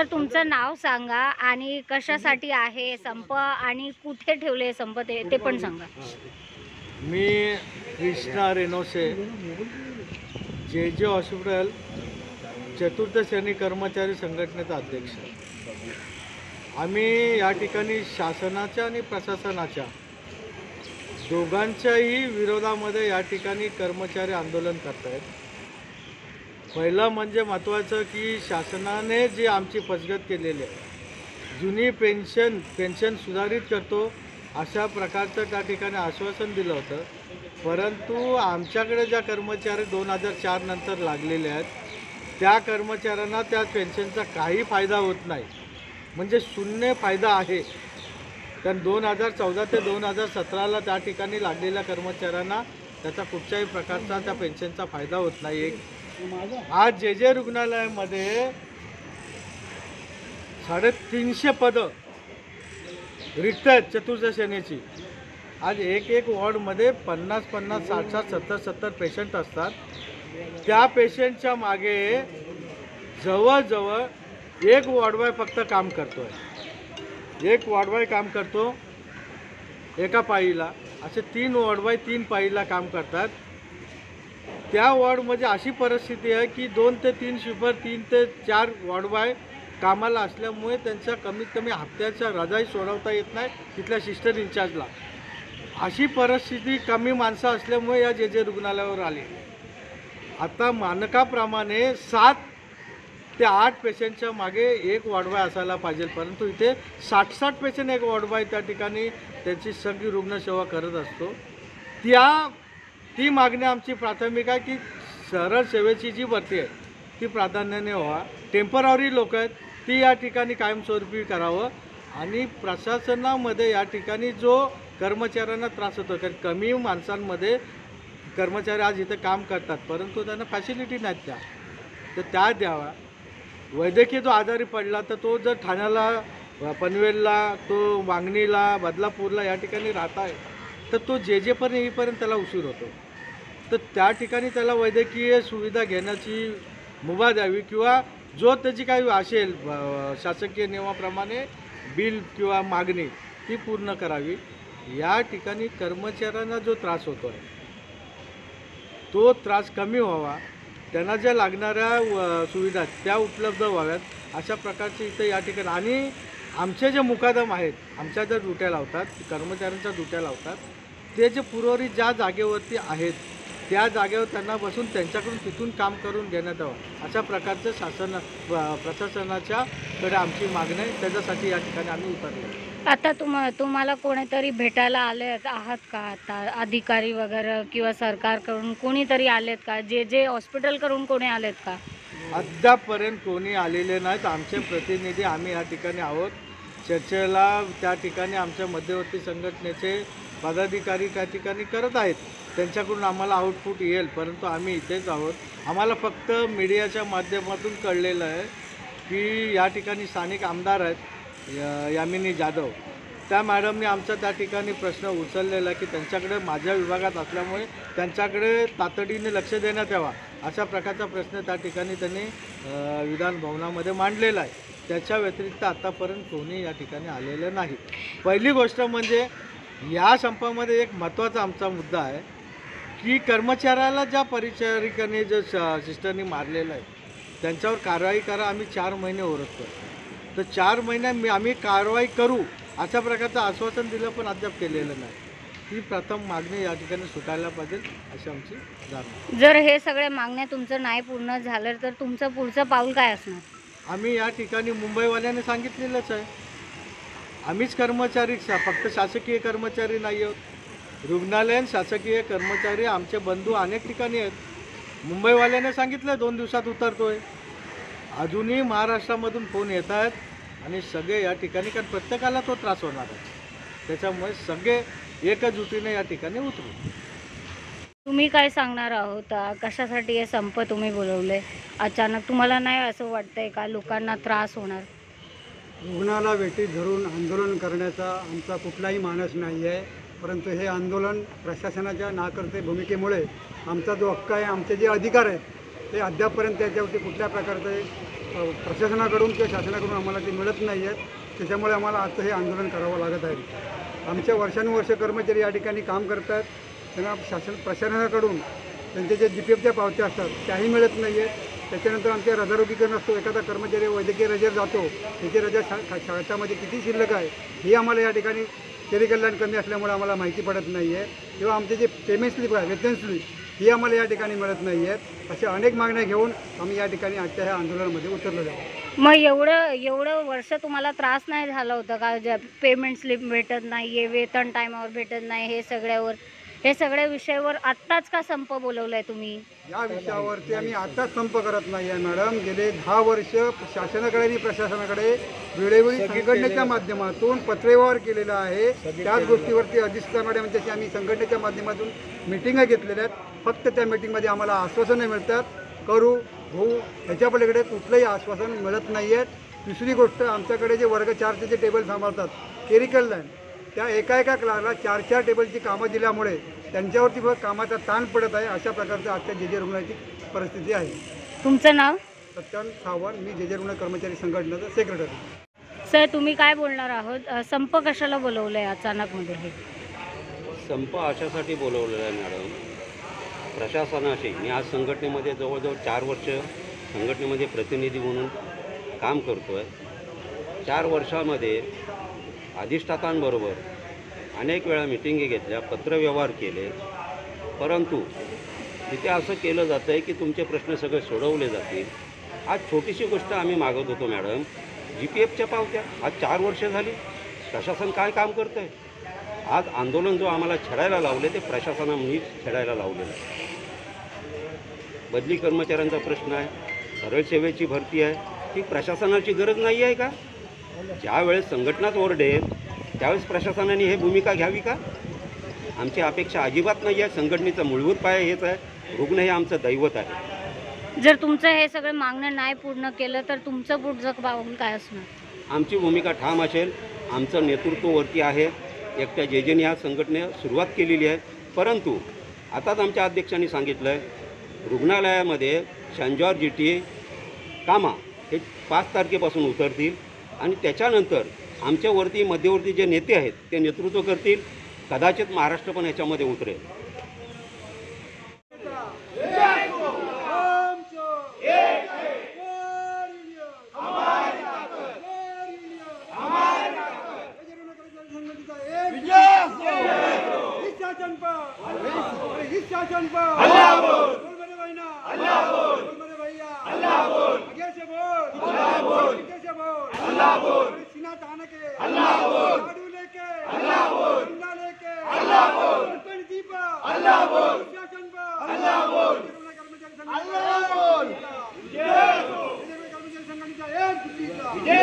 तर तुमचं नाव सांगा आणि कशासाठी आहे संप आणि कुठे ठेवले संप ते पण सांगा. मी कृष्णा रेनोसे, जे जे हॉस्पिटल चतुर्थ श्रेणी कर्मचारी संघटनेचा अध्यक्ष. आम्ही या ठिकाणी शासनाच्या आणि प्रशासनाच्या दोघांच्याही विरोधामध्ये या ठिकाणी कर्मचारी आंदोलन करत आहेत. पहिलं म्हणजे महत्त्वाचं की शासनाने जी आमची फसगत केलेली आहे, जुनी पेन्शन सुधारित करतो अशा प्रकारचं त्या ठिकाणी आश्वासन दिलं होतं. परंतु आमच्याकडे ज्या कर्मचारी 2004 नंतर लागलेले आहेत त्या कर्मचाऱ्यांना त्या पेन्शनचा काही फायदा होत नाही, म्हणजे शून्य फायदा आहे. कारण 2014 ते 2017ला त्या ठिकाणी लागलेल्या कर्मचाऱ्यांना त्याचा कुठच्याही प्रकारचा त्या पेन्शनचा फायदा होत नाही. आज जे जे रुग्णालयामध्ये 350 पदं रिक्त आहेत चतुर्थ श्रेणीची. आज एक वॉर्डमध्ये 50-50, 60-60, 70-70 पेशंट असतात. त्या पेशंटच्या मागे जवळजवळ एक वॉर्डबॉय फक्त काम करतो आहे. एक वॉर्डबॉय काम करतो एका पाळीला. असे 3 वॉर्डबॉय 3 पाळीला काम करतात. त्या वॉर्डमध्ये अशी परिस्थिती आहे की 2 ते 3 शिपर, 3 ते 4 वॉर्डबॉय कामाला असल्यामुळे त्यांच्या कमीत कमी हप्त्याच्या रजाही सोडवता येत नाही तिथल्या सिस्टर इन्चार्जला. अशी परिस्थिती कमी माणसं असल्यामुळे या जे जे रुग्णालयावर आली. आता मानकाप्रमाणे 7 ते 8 पेशंटच्या मागे एक वॉर्डबॉय असायला पाहिजे, परंतु इथे 60-60 पेशंट एक वॉर्डबॉय त्या ठिकाणी त्यांची सगळी रुग्णसेवा करत असतो. ती मागणी आमची प्राथमिक आहे की सरळ सेवेची जी भरती आहे ती प्राधान्याने व्हावा. टेम्पररी लोक आहेत ती या ठिकाणी कायमस्वरूपी करावं. आणि प्रशासनामध्ये या ठिकाणी जो कर्मचाऱ्यांना त्रास होतो, कारण कमी माणसांमध्ये कर्मचारी आज इथे काम करतात परंतु त्यांना फॅसिलिटी नाहीत तर त्या द्यावा. वैद्यकीय जो आजारी पडला तर तो जर ठाण्याला, पनवेलला, तो वांगणीला, बदलापूरला या ठिकाणी राहत आहे तर तो जे पण येईपर्यंत त्याला उशीर होतो. तर त्या ठिकाणी त्याला वैद्यकीय सुविधा घेण्याची मुभा द्यावी किंवा जो त्याची काही असेल शासकीय नियमाप्रमाणे बिल किंवा मागणी ती पूर्ण करावी. या ठिकाणी कर्मचाऱ्यांना जो त्रास होतो आहे तो त्रास कमी व्हावा. त्यांना ज्या लागणाऱ्या सुविधा त्या उपलब्ध व्हाव्यात अशा प्रकारचे इथे या ठिकाणी. आणि आमचे जे मुकादम आहेत, आमच्या ज्या ड्युट्या लावतात, कर्मचाऱ्यांच्या ड्युट्या लावतात, ते जे पुरवरी ज्या जागेवरती आहेत त्या जागेवर त्यांना बसून त्यांच्याकडून तिथून काम करून घेण्यात यावं अशा प्रकारचं प्रशासनाच्याकडे आमची मागणी आहे. त्याच्यासाठी या ठिकाणी आम्ही उतरलो. आता तुम्हाला कोणीतरी भेटायला आले आहात का? आता अधिकारी वगैरे किंवा सरकारकडून कोणीतरी आलेत का? जे जे हॉस्पिटलकडून कोणी आलेत का? अद्यापपर्यंत कोणी आलेले नाहीत. आमचे प्रतिनिधी आम्ही या ठिकाणी आहोत. चर्चेला त्या ठिकाणी आमच्या मध्यवर्ती संघटनेचे पदाधिकारी त्या ठिकाणी करत आहेत. त्यांच्याकडून आम्हाला आउटपुट येईल, परंतु आम्ही इथेच आहोत. आम्हाला फक्त मीडियाच्या माध्यमातून कळलेलं आहे की या ठिकाणी स्थानिक आमदार आहेत यामिनी जाधव, त्या मॅडमने आमचा त्या ठिकाणी प्रश्न उचललेला आहे की त्यांच्याकडे माझ्या विभागात असल्यामुळे त्यांच्याकडे तातडीने लक्ष देण्यात यावा अशा प्रकारचा प्रश्न त्या ठिकाणी त्यांनी विधान भवनामध्ये मांडलेला आहे. त्याच्या व्यतिरिक्त आतापर्यंत कोणी या ठिकाणी आलेलं नाही. पहिली गोष्ट म्हणजे या संपामध्ये एक महत्त्वाचा आमचा मुद्दा आहे की कर्मचाऱ्याला ज्या परिचारिकाने जो सिस्टरनी मारलेलं आहे त्यांच्यावर कारवाई करा. आम्ही 4 महिने ओरडतो तर 4 महिने आम्ही कारवाई करू अशा प्रकारचं आश्वासन दिलं पण अद्याप केलेलं नाही. ही प्रथम मागणी या ठिकाणी सुटायला पाहिजे अशी आमची धारणा. जर हे सगळ्या मागण्या तुमचं नाही पूर्ण झालं तर तुमचं पुढचं पाऊल काय असणार? आम्ही या ठिकाणी मुंबईवाल्याने सांगितलेलंच आहे. आम्हीच कर्मचारी, फक्त शासकीय कर्मचारी नाही आहोत. रुग्णालयीन शासकीय कर्मचारी आमचे बंधू अनेक ठिकाणी आहेत. मुंबईवाल्याने सांगितलं 2 दिवसात उतरतोय. अजूनही महाराष्ट्रामधून फोन येत आहेत आणि सगळे या ठिकाणी, कारण प्रत्येकाला तो त्रास होणार आहे, त्याच्यामुळे सगळे एकजुटीने या ठिकाणी उतरू. तुम्ही काय सांगणार आहोत? कशासाठी हे संप तुम्ही बोलवले अचानक? तुम्हाला नाही असं वाटतंय का लोकांना त्रास होणार? रुग्णाला वेठी धरून आंदोलन करण्याचा आमचा कुठलाही मानस नाही आहे, परंतु हे आंदोलन प्रशासनाच्या नाकर्ते भूमिकेमुळे आमचा जो हक्क आहे, आमचे जे अधिकार आहेत ते अद्यापपर्यंत त्याच्यावरती कुठल्या प्रकारचे प्रशासनाकडून किंवा शासनाकडून आम्हाला ते मिळत नाही आहेत. त्याच्यामुळे आम्हाला आजचं हे आंदोलन करावं लागत आहे. आमच्या वर्षानुवर्ष कर्मचारी या ठिकाणी काम करतात. त्यांना प्रशासनाकडून त्यांचे जे GPFच्या पावत्या असतात त्याही मिळत नाही आहेत. त्याच्यानंतर आमच्या रजारोगीकरण असतो, एखादा कर्मचारी वैद्यकीय रजेवर जातो, त्याची रजा शासनामध्ये किती शिल्लक आहे हे आम्हाला या ठिकाणी शहरी कल्याण कमी असल्यामुळे आम्हाला माहिती पडत नाही आहे. किंवा आमचे जे पेमेंट स्लिप आहे, वेतन स्लिप ही आम्हाला या ठिकाणी मिळत नाही आहेत. अशा अनेक मागण्या घेऊन आम्ही या ठिकाणी आजच्या ह्या आंदोलनामध्ये उतरलेलो आहोत. मग एवढं वर्ष तुम्हाला त्रास नाही झाला होता का? जे पेमेंट स्लिप भेटत नाही आहे, वेतन टायमावर भेटत नाही, हे सगळ्या विषयावर आत्ताच का संप बोलवलाय तुम्ही? या विषयावरती आम्ही आताच संप करत नाही आहे मॅडम. गेले 10 वर्ष शासनाकडे आणि प्रशासनाकडे वेळोवेळी संघटनेच्या माध्यमातून पत्रव्यवहार केलेला आहे. त्याच गोष्टीवरती अधिष्ठाता मॅडमच्याशी आम्ही संघटनेच्या माध्यमातून मिटिंगा घेतलेल्या आहेत. फक्त त्या मिटिंगमध्ये आम्हाला आश्वासनं मिळतात, करू होऊ, ह्याच्या पलीकडे कुठलंही आश्वासन मिळत नाही आहे. दुसरी गोष्ट, आमच्याकडे जे वर्ग 4चे जे टेबल सांभाळतात क्लेरिकल लाईन, त्या एका क्लासला 4 टेबलची कामं दिल्यामुळे त्यांच्यावरती कामाचा ताण पडत आहे. अशा प्रकारचं आजच्या जे रुग्णाची परिस्थिती आहे. तुमचं नाव? सत्यान सावंत, मी जे रुग्ण कर्मचारी संघटनेचा सेक्रेटरी. सर, तुम्ही काय बोलणार आहोत? संप कशाला बोलवलंय अचानकमध्ये हे? संप अशासाठी बोलवलेला आहे मॅडम, प्रशासनाशी मी आज संघटनेमध्ये जवळजवळ 4 वर्ष संघटनेमध्ये प्रतिनिधी म्हणून काम करतो आहे. 4 वर्षामध्ये अधिष्ठातांबरोबर अनेक वेळा मिटिंगी घेतल्या, पत्रव्यवहार केले, परंतु तिथे असं केलं जातं आहे की तुमचे प्रश्न सगळे सोडवले जातील. आज छोटीशी गोष्ट आम्ही मागत होतो मॅडम, GPFच्या पावत्या. आज 4 वर्ष झाली, प्रशासन काय काम करतं आहे? आज आंदोलन जो आम्हाला छेडायला लावले ते प्रशासनानेच छेडायला लावलेलं आहे. बदली कर्मचाऱ्यांचा प्रश्न आहे, सरळ सेवेची भरती आहे, ती प्रशासनाची गरज नाही आहे का? ज्यावेळेस संघटनाच ओरडेल त्यावेळेस प्रशासनाने हे भूमिका घ्यावी का? आमची अपेक्षा अजिबात नाही आहे. संघटनेचा मूलभूत पाया हेच आहे, रुग्ण हे आमचं दैवत आहे. जर तुमचं हे सगळं मागणं नाही पूर्ण केलं तर तुमचं पुढचं पाऊल काय असणार? आमची भूमिका ठाम असेल. आमचं नेतृत्व वरती आहे. एकट्या जेजेने ह्या संघटनेला सुरुवात केलेली आहे, परंतु आताच आमच्या अध्यक्षांनी सांगितलं आहे रुग्णालयामध्ये शंजॉर GT कामा हे 5 तारखेपासून उतरतील आणि त्याच्यानंतर आमच्यावरती मध्यवर्ती जे नेते आहेत ते नेतृत्व करतील. कदाचित महाराष्ट्र पण याच्यामध्ये उतरेल. विजय